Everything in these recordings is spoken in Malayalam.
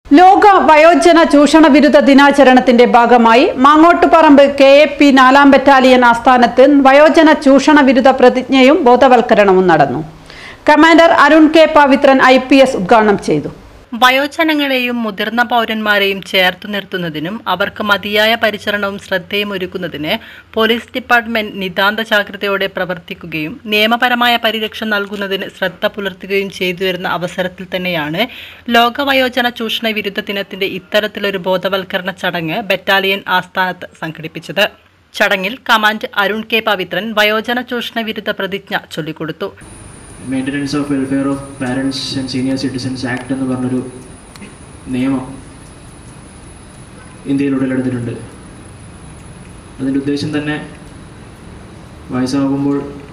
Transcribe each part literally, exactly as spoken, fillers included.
ലോക വയോജന ചൂഷണ വിരുദ്ധ ദിനാചരണത്തിന്റെ ഭാഗമായി മാങ്ങോട്ടുപറമ്പ് കെ എ പി നാലാം ബറ്റാലിയൻ ആസ്ഥാനത്ത് വയോജന ചൂഷണ വിരുദ്ധ പ്രതിജ്ഞയും ബോധവൽക്കരണവും നടന്നു. Commander Arun K Pavithran I P S ഉദ്ഘാടനം ചെയ്തു. വയോജനങ്ങളെയും മുതിർന്ന പൗരന്മാരെയും ചേർത്തു നിർത്തുന്നതിനും അവർക്ക് മതിയായ പരിചരണവും ശ്രദ്ധയും ഒരുക്കുന്നതിന് പോലീസ് ഡിപ്പാർട്ട്മെന്റ് നിതാന്ത ജാഗ്രതയോടെ പ്രവർത്തിക്കുകയും നിയമപരമായ പരിരക്ഷ നൽകുന്നതിന് ശ്രദ്ധ പുലർത്തുകയും ചെയ്തുവരുന്ന അവസരത്തിൽ തന്നെയാണ് ലോക വയോജന ചൂഷണ വിരുദ്ധ ദിനത്തിന്റെ ഇത്തരത്തിലൊരു ബോധവൽക്കരണ ചടങ്ങ് ബറ്റാലിയൻ ആസ്ഥാനത്ത് സംഘടിപ്പിച്ചത്. ചടങ്ങിൽ കമാൻഡർ അരുൺ കെ പവിത്രൻ വയോജന ചൂഷണ വിരുദ്ധ പ്രതിജ്ഞ ചൊല്ലിക്കൊടുത്തു. Maintenance of welfare of parents and senior citizens act എന്ന് പറഞ്ഞൊരു നിയമം ഇന്ത്യയിൽ ഉടലെടുത്തിട്ടുണ്ട്. അതിൻ്റെ ഉദ്ദേശം തന്നെ വയസ്സാകുമ്പോൾ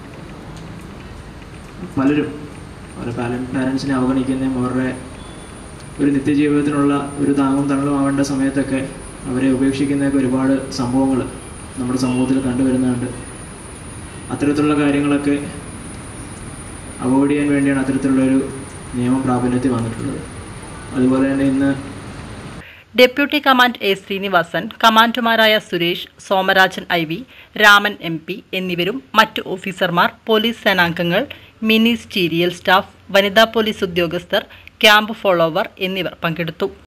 പലരും അവരുടെ പാരൻസിനെ അവഗണിക്കുന്നതും അവരുടെ ഒരു നിത്യജീവിതത്തിനുള്ള ഒരു താങ്ങും തണലും ആവേണ്ട സമയത്തൊക്കെ അവരെ ഉപേക്ഷിക്കുന്നതൊക്കെ ഒരുപാട് സംഭവങ്ങൾ നമ്മുടെ സമൂഹത്തിൽ കണ്ടുവരുന്നുണ്ട്. അത്തരത്തിലുള്ള കാര്യങ്ങളൊക്കെ അവോയ്ഡ് ചെയ്യാൻ വേണ്ടിയാണ് അത്തരത്തിലുള്ളൊരു നിയമം പ്രാബല്യത്തിൽ വന്നിട്ടുള്ളത്. അതുപോലെ തന്നെ ഇന്ന് ഡെപ്യൂട്ടി കമാൻഡർ എ ശ്രീനിവാസൻ, കമാൻഡർമാരായ Suresh, Somarajan I V, Raman M P എന്നിവരും മറ്റു ഓഫീസർമാർ, പോലീസ് സേനാംഗങ്ങൾ, മിനിസ്റ്റീരിയൽ സ്റ്റാഫ്, വനിതാ പോലീസ് ഉദ്യോഗസ്ഥർ, ക്യാമ്പ് ഫോളോവർ എന്നിവർ പങ്കെടുത്തു.